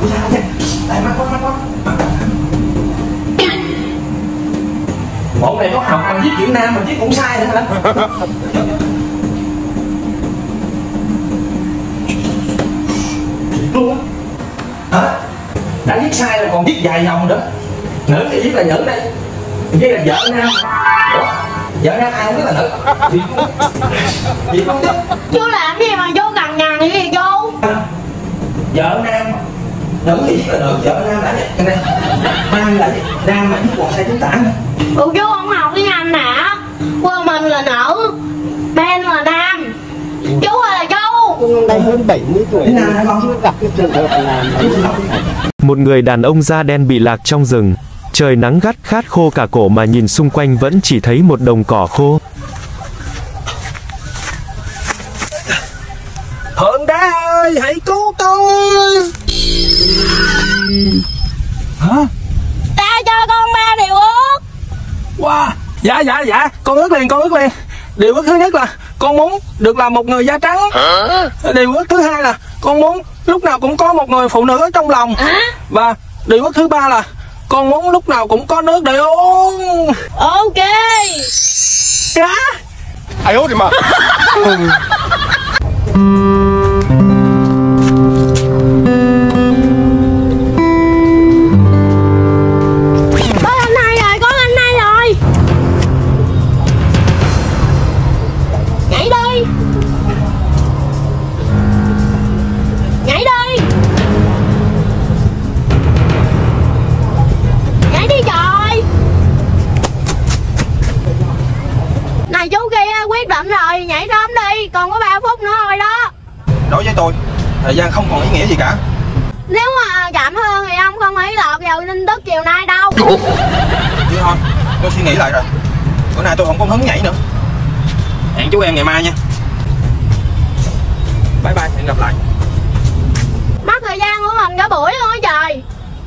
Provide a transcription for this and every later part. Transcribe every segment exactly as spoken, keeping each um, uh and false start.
Đây, mắt mắt mắt mắt. Bọn này có học mà viết chữ Nam mà viết cũng sai nữa hả? Luôn á. Hả? Đã viết sai rồi còn viết dài dòng nữa. Nữ thì viết là nữ đây. Viết là vợ Nam. Ủa? Vợ Nam ai không biết là nữ? Gì không? Gì không biết? Chú làm gì mà chú cằn nhằn vậy gì chú? Vợ Nam. Nữ thì viết là nữ, vợ Nam là vậy. Đây. Nam là gì? Nam mà viết còn sai chính tả nữa. Ủa chú không học tiếng Anh hả? Quê mình là nữ, Ben là nam. Chú ơi là chú. Đây hơn bảy mươi tuổi chưa gặp cái trường hợp là một người đàn ông da đen bị lạc trong rừng. Trời nắng gắt khát khô cả cổ mà nhìn xung quanh vẫn chỉ thấy một đồng cỏ khô. Hòn đá ơi, hãy cứu tôi. Hả? Ta cho con ba điều ước. Wow. Dạ dạ dạ, con ước liền, con ước liền. Điều ước thứ nhất là con muốn được làm một người da trắng. Hả? Điều ước thứ hai là con muốn lúc nào cũng có một người phụ nữ ở trong lòng. Hả? Và điều ước thứ ba là con muốn lúc nào cũng có nước để uống. Ok. Dạ. ai ố thì mà. Quyết định rồi, nhảy sớm đi, còn có ba phút nữa thôi đó. Đối với tôi, thời gian không còn ý nghĩa gì cả. Nếu mà chậm hơn thì ông không nghĩ lọt vào tin tức chiều nay đâu. Chứ thôi, tôi suy nghĩ lại rồi. Bữa nay tôi không có hứng nhảy nữa. Hẹn chú em ngày mai nha. Bye bye, hẹn gặp lại. Mất thời gian của mình cả buổi luôn á trời.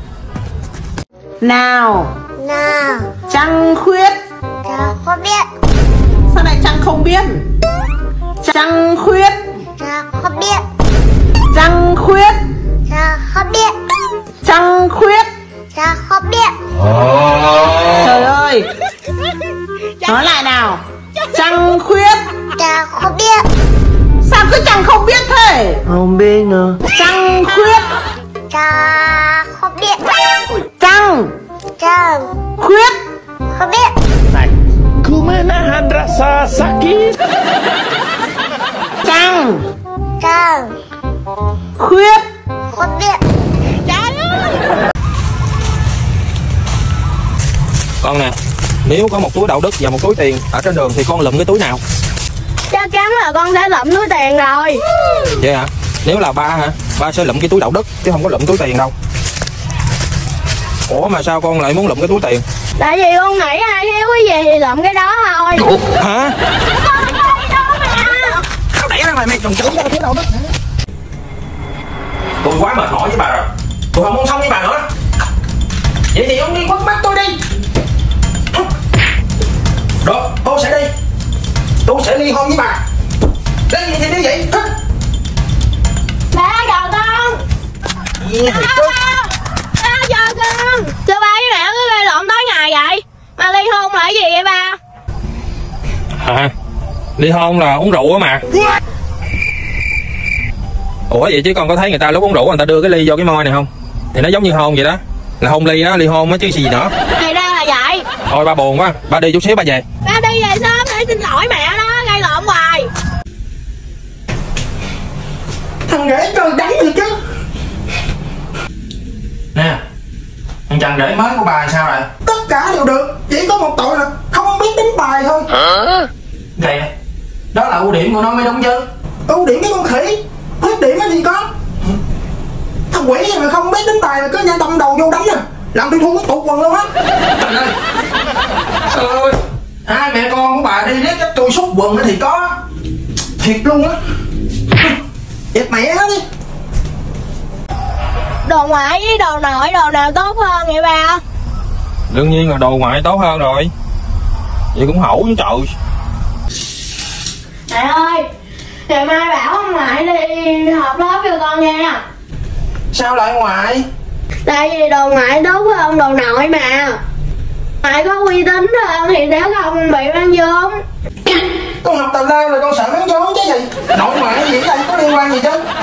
Nào Nào Trăng khuyết. Trăng không biết. Sao lại Trăng không biết? Trăng khuyết. Trăng không biết. Trăng khuyết. Trăng không biết. Trăng khuyết. Trăng không biết. Trời ơi, nói lại nào. Trăng khuyết. Trăng không biết. Sao cứ chẳng không biết thế? Không biết nữa. Trăng khuyết. Trăng không biết. Trăng Trăng khuyết. không biết. Này. Kumenahan rasa sakit. Trăng Trăng khuyết. không biết. Trời ơi. Con nè, nếu có một túi đạo đức và một túi tiền ở trên đường thì con lụm cái túi nào? Chắc chắn là con sẽ lụm túi tiền rồi. Vậy hả? Nếu là ba hả? Ba sẽ lụm cái túi đạo đức chứ không có lụm túi tiền đâu. Ủa mà sao con lại muốn lụm cái túi tiền? Tại vì con nghĩ ai thiếu cái gì thì lụm cái đó thôi. Hả? Tao đẻ ra mày mày trồng trứng ra thế đâu đó. Tôi quá mệt mỏi với bà rồi. Tôi không muốn sống với bà nữa. Vậy thì ông đi khuất mắt tôi đi. Được, tôi sẽ đi. Tôi sẽ ly hôn với bà. Lấy gì thì đi vậy. Ba chờ con. Yeah, Ba, ba chờ con. Sao ba với mẹ cứ gây lộn tối ngày vậy? Mà ly hôn là cái gì vậy ba? Hả? Ly hôn là uống rượu á mà. Ủa vậy chứ con có thấy người ta lúc uống rượu người ta đưa cái ly vô cái môi này không? Thì nó giống như hôn vậy đó. Là hôn ly đó, ly hôn á chứ gì nữa. Thì ra là vậy. Thôi ba buồn quá, ba đi chút xíu ba về. Ba đi về sớm để xin lỗi mẹ đó, gây lộn hoài. Thằng rể trời đánh gì chứ. Nè, thằng chàng rể mới của bà sao rồi? Tất cả đều được, chỉ có một tội là không biết đánh bài thôi. Hả? Kìa, đó là ưu điểm của nó mới đúng chứ. Ưu điểm cái con khỉ, khuyết điểm cái gì có. Thằng quỷ gì mà không biết đánh bài là cứ nhảy đâm đầu vô đánh à. Làm tôi thua tụt quần luôn á. Trời ơi, trời ơi, hai mẹ con của bà đi riết tôi xúc quần thì có. Thiệt luôn á. Dẹp mẹ hết đi. Đồ ngoại với đồ nội đồ nào tốt hơn vậy ba? Đương nhiên là đồ ngoại tốt hơn rồi. Vậy cũng hổ với trời. Mẹ ơi, ngày mai bảo ông ngoại đi họp lớp cho con nha. Sao lại ngoại? Tại vì đồ ngoại tốt với ông đồ nội mà. Ngoại có uy tín hơn thì sẽ không bị mang vốn. Con học tào lao rồi con sợ bán vốn chứ gì. Nội ngoại gì ở đây có liên quan gì chứ?